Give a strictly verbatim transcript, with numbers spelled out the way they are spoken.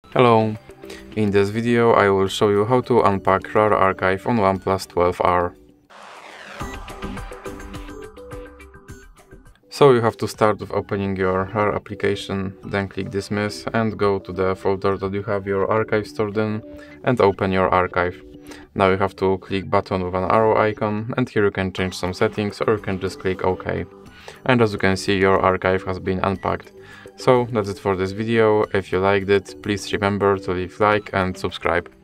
Hello! In this video I will show you how to unpack R A R archive on OnePlus twelve R. So you have to start with opening your R A R application, then click dismiss and go to the folder that you have your archive stored in and open your archive. Now you have to click button with an arrow icon, and here you can change some settings or you can just click OK. And as you can see, your archive has been unpacked. So that's it for this video. If you liked it, please remember to leave a like and subscribe.